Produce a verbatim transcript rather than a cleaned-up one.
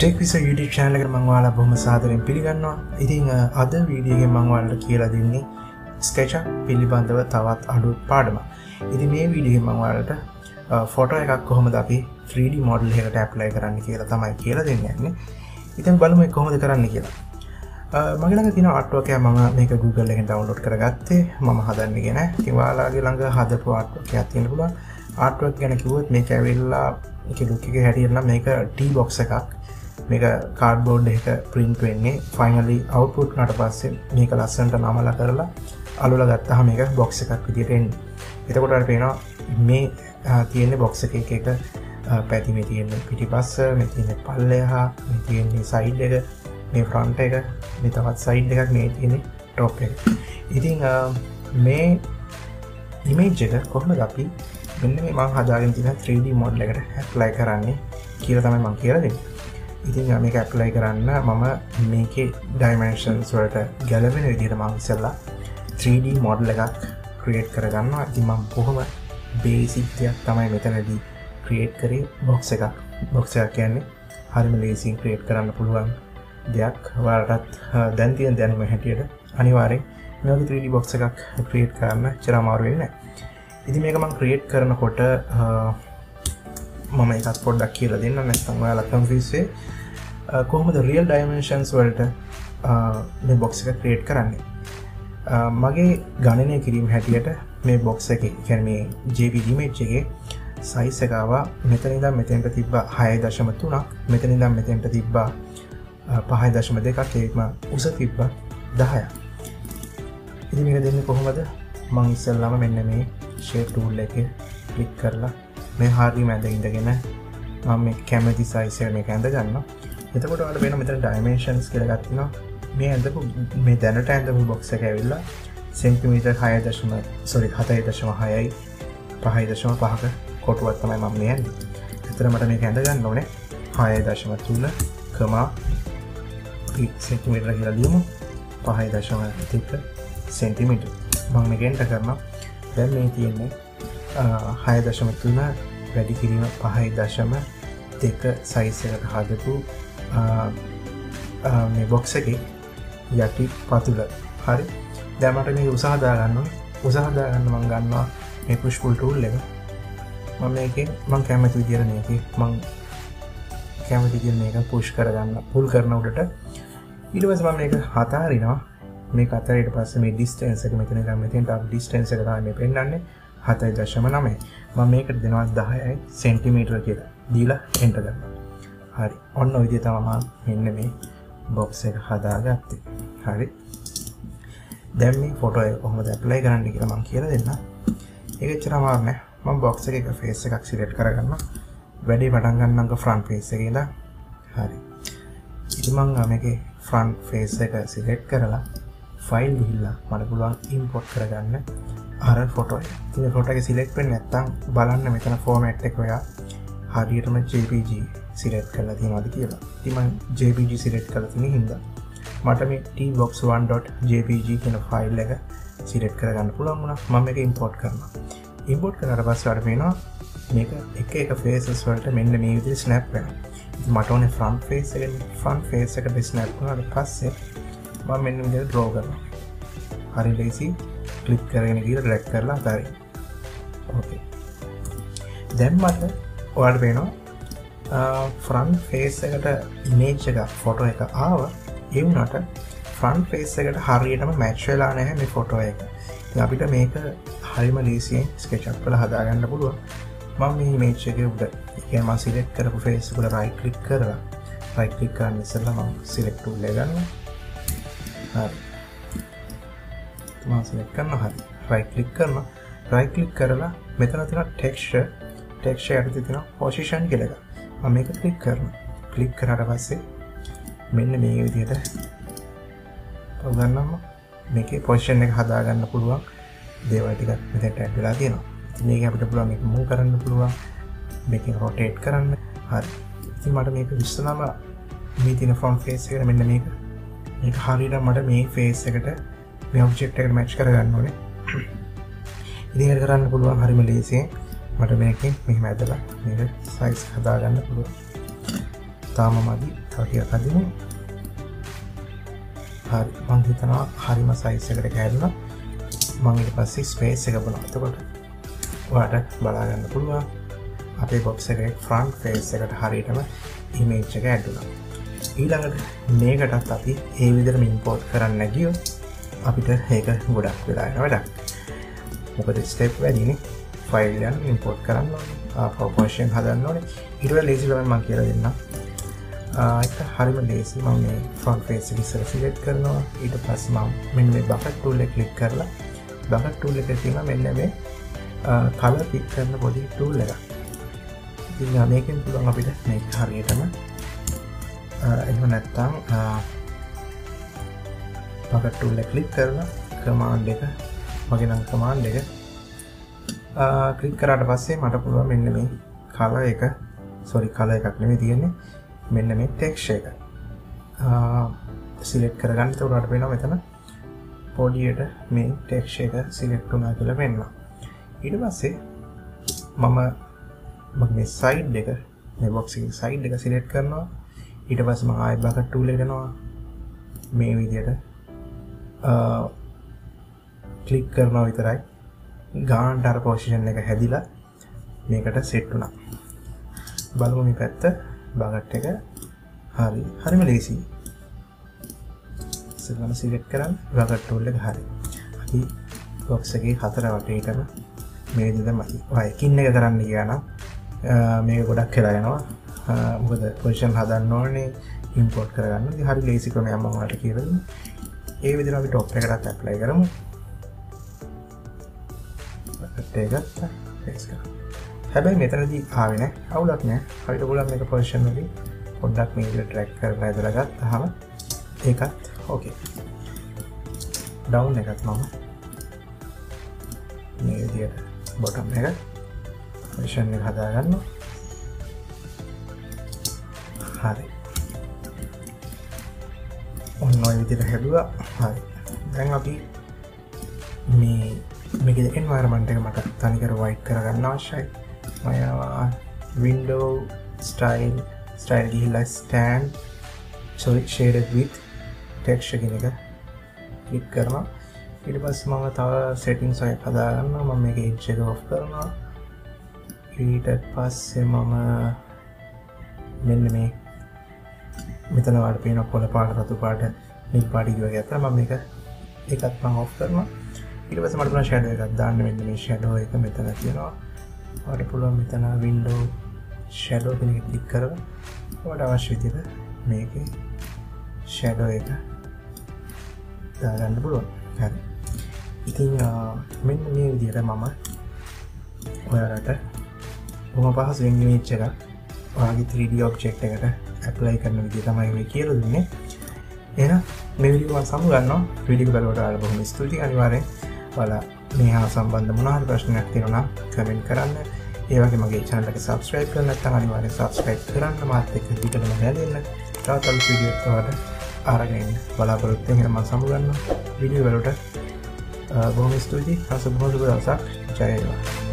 ටෙක්විස YouTube channel එකට මම ඔයාලා බොහොම සාදරයෙන් පිළිගන්නවා. ඉතින් අද වීඩියෝ එකෙන් මම ඔයාලට කියලා දෙන්නේ SketchUp පිළිබඳව තවත් අලුත් පාඩමක්. ඉතින් මේ වීඩියෝ එකෙන් මම ඔයාලට ෆොටෝ එකක් කොහොමද අපි three D model එකකට apply කරන්න කියලා තමයි කියලා දෙන්නේ යන්නේ. ඉතින් බලමු ඒක කොහොමද කරන්න කියලා. මගේ ළඟ තියෙන artwork එක මම මේක Google එකෙන් download කරගත්තේ. මම හදන්නේ නැහැ. ඉතින් ඔයාලගේ ළඟ හදපු artwork එකක් තියෙන්න පුළුවන්. artwork ගැන කිව්වොත් මේක ඇවිල්ලා මේකේ look එක හැටියට නම් මේක tea box එකක්. මේක කාඩ්බෝඩ් එක print වෙන්නේ finally output උනාට පස්සේ මේක ලස්සනට නමලා කරලා අලුලා ගත්තාම මේක box එකක් විදියට එන්නේ. එතකොට අපිට පේනවා මේ තියෙන box එකේ එක එක පැති මේ තියෙන පිටිපස්ස, මේ තියෙන පල්ලෙහා, මේ තියෙන side එක, මේ front එක, මේ තවත් side එකක්, මේ තියෙන top එක. ඉතින් මේ image එක කොහොමද අපි මෙන්න මේ මම හදාගෙන තියෙන three D model එකට apply කරන්නේ කියලා තමයි මම කියලා දෙන්නේ. ඉතින් මේක ඇප්ලයි කරන්න මම මේකේ ඩයිමෙන්ෂන්ස් වලට ගැලපෙන විදිහට මම ඉස්සෙල්ලා three D මොඩල් එකක් ක්‍රියේට් කරගන්නවා. ඉතින් මම කොහොම බේසික් දෙයක් තමයි මෙතනදී ක්‍රියේට් කරේ බොක්ස් එකක්. බොක්ස් එකක් කියන්නේ හරිම ලේසියෙන් ක්‍රියේට් කරන්න පුළුවන් දෙයක්. ඔයාලටත් දැන් තියෙන දැනුම හැටියට අනිවාර්යෙන් මේ වගේ three D බොක්ස් එකක් ක්‍රියේට් කරන්න චර අමාරු වෙන්නේ නැහැ. ඉතින් මේක මම ක්‍රියේට් කරනකොට මම එකත් පොඩ්ඩක් කියලා දෙන්න නැත්නම් ඔයාලා කන්ෆියුස් වෙයි. කොහොමද real dimensions වලට මේ box එක create කරන්නේ? මගේ ගණනය කිරීම හැටියට මේ box එකේ කියන්නේ මේ J P G image එකේ size එක ආවා මෙතන ඉඳන් මෙතෙන්ට තිබ්බා හය දශම තුනක්, මෙතන ඉඳන් මෙතෙන්ට තිබ්බා පහ දශම දෙකක්, ඒකම උස තිබ්බා දහයක්. ඉතින් මේක දෙන්නේ කොහොමද? මම ඉස්සෙල්ලාම මෙන්න මේ shape tool එකේ click කරලා මේ හරිය මැද ඉඳගෙන මම මේ කැමති size එක මේක ඇඳ ගන්නවා. එතකොට ඔයාලට වෙන මෙතන dimensions කියලා එකක් තියෙනවා. මේ ඇඳපු මේ දැනට ඇඳපු box එක ඇවිල්ලා සෙන්ටිමීටර් හය දශම sorry හතයි දශම හයයි පහයි දශම පහක කොටුවක් තමයි මම මේ ඇඳන්නේ. එතන මට මේක ඇඳ ගන්න ඕනේ හය දශම තුන කමා සෙන්ටිමීටර කියලා ලියමු. පහයි දශම දෙක සෙන්ටිමීටර. මම මේක එන්ටර් කරනවා. දැන් මේ තියෙන්නේ හය දශම තුන වැඩි කිරීම පහයි දශම දෙක සයිස් එකට හදපු මේ බොක්ස් එකේ යටි පතුල. හරි. දැන් මට මේක උස හදා ගන්න ඕනේ. උස හදා ගන්න මම ගන්නවා මේ push pull tool එක. මම මේකේ මම කැමති විදියට මේකේ මම කැමති විදියට මේක push කරගන්න pull කරන උඩට ඊට පස්සේ මම මේක හතරිනවා. මේක අතර ඊට පස්සේ මේ distance එක මෙතන ගන්න මෙතෙන්ට අපි distance එක තමයි මේ පෙන්නන්නේ හතයි දශම නවය. මම මේකට දෙනවා දහයයි සෙන්ටිමීටර කියලා. දීලා එන්ටර් කරනවා. හරි. ඔන්න ඔය විදිහ තමයි මම මෙන්න මේ box එක හදාගත්තේ. හරි. දැන් මේ ෆොටෝ එක කොහොමද ඇප්ලයි කරන්න කියලා මම කියලා දෙන්නම්. ඒක එච්චර අමාරු නෑ. මම box එකේ එක face එකක් සිලෙක්ට් කරගන්නවා. වැඩේ පටන් ගන්නම්ක front face එකේ ඉඳන්. හරි. ඉතින් මම මේකේ front face එක සිලෙක්ට් කරලා ෆයිල් ගිහිල්ලා මට පුළුවන් import කරගන්න අර ෆොටෝ එක. ඉතින් ෆොටෝ එක සිලෙක්ට් වෙන්නේ නැත්නම් බලන්න මෙතන ෆෝමැට් එක ඔයා හරියටම J P G සිලෙක්ට් කරලා තියෙනවද කියලා. ඉතින් මම J P G සිලෙක්ට් කරලා තියෙන හින්දා මට මේ t box one dot j p g කියන ෆයිල් එක සිලෙක්ට් කරගන්න පුළුවන් වුණා. මම මේක import කරනවා. import කරලා පස්සේ වල වෙනවා මේක එක එක faces වලට මෙන්න මේ විදිහට snap වෙනවා. ඉතින් මට ඕනේ front face එකෙන් front face එකට snap වුණාට පස්සේ මම මෙන්න විදිහට draw කරනවා. හරි ලේසි. ක්ලික් කරගෙන ගිහලා ඩ්‍රැග් කරලා අතාරින්න. ඕකේ. දැන් මට ඔයාලට පේනවා ෆ්‍රන්ට් ෆේස් එකට ඉමේජ් එක ෆොටෝ එක ආවා. ඒ වුණාට ෆ්‍රන්ට් ෆේස් එකට හරියටම මැච් වෙලා නැහැ මේ ෆොටෝ එක. ඉතින් අපිට මේක හරියම ලේසියෙන් SketchUp වල හදාගන්න පුළුවන්. මම මේ ඉමේජ් එකේ උඩ ඒ කියන්නේ මම සිලෙක්ට් කරපු ෆේස් එක උඩ රයිට් ක්ලික් කරලා රයිට් ක්ලික් කරන්න ඉස්සෙල්ලා මම සිලෙක්ට් tool එක ගන්නවා. හරි. මම සිලෙක්ට් කරනවා. හරි. රයිට් ක්ලික් කරනවා. රයිට් ක්ලික් කරලා මෙතන තියෙන ටෙක්ස්චර් ටෙක්ස්චර් යටතේ තියෙන පොසිෂන් කියලා එක. මම මේක ක්ලික් කරනවා. ක්ලික් කරාට පස්සේ මෙන්න මේ විදිහට ගන්නවා. මේකේ පොසිෂන් එක හදා ගන්න පුළුවන් දේවල් ටිකක් මෙතනට ඇඩ් වෙලා තියෙනවා. ඉතින් මේක අපිට පුළුවන් මේක මූව් කරන්න පුළුවන්. මේකෙන් රොටේට් කරන්න. හරි. ඉතින් මට මේක ඉස්සෙල්ලාම මේ තියෙන ෆ්‍රන්ට් ෆේස් එකට මෙන්න මේක මේක හරියට මට මේ ෆේස් එකට මේ ඔබ්ජෙක්ට් එකට මැච් කරගන්න ඕනේ. ඉතින් ඒක කරන්න පුළුවන් හරිම ලේසියෙන්. මට මේකෙන් මෙහෙම ඇදලා මේක සයිස් හදා ගන්න පුළුවන්. තාම මදි. තව ටිකක් අදිමු. හරි මම හිතනවා හරිම සයිස් එකට කැඩුණා. මම ඊට පස්සේ ස්පේස් එක බලනවා. එතකොට ඔයාලට බලා ගන්න පුළුවන් අපේ බොක්ස් එකේ ෆ්‍රන්ට් ෆේස් එකට හරියටම ඉමේජ් එක ඇඩ් වුණා. ඊළඟට මේකටත් අපි ඒ විදිහටම ඉම්පෝට් කරන්න ගියොත් අපිට ඒක ගොඩක් වෙලා යන වැඩක්. මොකද ස්ටෙප් වැඩිනේ. ෆයිල් එක ඉම්පෝට් කරන්න ඕනේ. ආපහු ෆන්ක්ෂන් හදන්න ඕනේ. ඊට පස්සේ ලේසි ක්‍රමයෙන් මම කියලා දෙන්නම්. ඒක හරිම ලේසි. මම මේ ෆ්‍රන්ට් ෆේස් එක ඉස්සර සිලෙක්ට් කරනවා. ඊට පස්සේ මම මෙන්න මේ බකට් ටූල් එක ක්ලික් කරලා බකට් ටූල් එකේ තියෙන මෙන්න මේ කලර් පික් කරන පොඩි ටූල් එකක්. ඉතින් මේකෙන් පුළුවන් අපිට මේක හරියටම එහෙම නැත්නම් බකට් ටූල් එක ක්ලික් කරලා කමාන්ඩ් එක මගේ නම් කමාන්ඩ් එක ක්ලික් කරාට පස්සේ මට පුළුවන් මෙන්න මේ කලර් එක සෝරි කලර් එකක් නෙමෙයි තියෙන්නේ මෙන්න මේ ටෙක්ස්චර් එක සිලෙක්ට් කරගන්න. ඒකට උඩට වෙනවා මෙතන පොඩියට මේ ටෙක්ස්චර් එක සිලෙක්ට් වුණා කියලා වෙනවා. ඊට පස්සේ මම මගේ සයිඩ් එක මේ බොක්ස් එකේ සයිඩ් එක සිලෙක්ට් කරනවා. ඊට පස්සේ මම ආයෙ බකට් ටූල් එකට යනවා. මේ විදිහට ක්ලික් කරනවා විතරයි. ගානට අර පොසිෂන් එක හැදිලා මේකට සෙට් වුණා. බලමු මේ පැත්ත බකට් එක හරි හරිම ලේසියි. ඉස්සෙල්ලාම සිලෙක්ට් කරන් බකට් ටූල් එක හරි. අපි බොක්ස් එකේ හතර වටේටම මේ විදිහට මයි. ඔය එකින් එක කරන්න ගියා නම් මේක ගොඩක් වෙලා යනවා. මොකද පොසිෂන් හදන්න ඕනේ ඉම්පෝට් කරගන්න. ඉතින් හරි ලේසි ක්‍රමයක් මම ඔයාලට කියලා දුන්නා. ඒ විදිහට අපි টොප් එකටත් ඇප්ලයි කරමු. ඒක ගත්තා. ෆේස් කරා. හැබැයි මෙතනදී ආවේ නැහැ. අවුලක් නැහැ. අපිට පුළුවන් මේක පොසිෂන් වලින් පොඩ්ඩක් මේ විදිහට ඩ්‍රැග් කරලා ඉදලා ගත්තාම ඒකත් ඕකේ. ඩවුන් එකත් මම මේ විදිහට බොටම් එක පොසිෂන් එක හදා ගන්නවා. හරි. ඔන්න ඔය විදිහට හැදුවා. හරි. දැන් අපි මේ මේකේ එන්වයරන්මන්ට් එක මට තනිකර වයිට් කරගන්න අවශ්‍යයි. මම window style style ගිහිල්ලා stand sorry shaded with texture කියන එක ක්ලික් කරනවා. ඊට පස්සේ මම තව settings එකක් හදා ගන්නවා. මම මේක edge එක off කරනවා. ඊට පස්සේ මම මෙන්න මේ මෙතන වල පේන පොළ පාට රතු පාට නිල් පාට වගේ අතර මම මේක ඒකත් මම off කරනවා. ඊට පස්සේ මට පුළුවන් shadow එකක් දාන්න. මෙන්න මේ shadow එක මෙතන තියෙනවා. ඔයාලට පුළුවන් මෙතන window shadow කියන එක ක්ලික් කරලා ඔයාලට අවශ්‍ය විදිහට මේකේ shadow එක දාගන්න පුළුවන්. හරි. ඉතින් මෙන්න මේ විදිහට මම ඔයාලට බොහොම පහසුවෙන් image එකක් ඔයාගේ three D object එකට apply කරන විදිහ තමයි මේ කියලා දුන්නේ. එහෙනම් මේ වීඩියෝ මම සමුගන්නවා. වීඩියෝ බලවට ඔයාලා බොහොම ස්තුතියි. අනිවාර්යෙන් ඔයාලා මේ හා සම්බන්ධ මොනවා හරි ප්‍රශ්නයක් තියෙනවා නම් කමෙන්ට් කරන්න. ඒ වගේ මගේ channel එක subscribe කරලා නැත්නම් අනිවාර්යෙන් subscribe කරන්න. මාත් එක්ක දිගටම හැදෙන්න. තවත් අලුත් වීඩියෝ එකක් ඔයාලට අරගෙන බලාපොරොත්තු වෙන මම සමුගන්නවා. වීඩියෝ වලට බොහොම ස්තුතියි. අසබෝධ දවසක්. ජය වේවා.